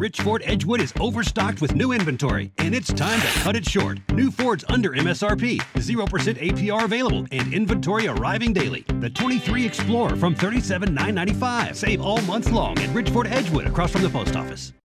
Rich Ford Edgewood is overstocked with new inventory, and it's time to cut it short. New Fords under MSRP, 0% APR available, and inventory arriving daily. The 23 Explorer from $37,995. Save all month long at Rich Ford Edgewood across from the post office.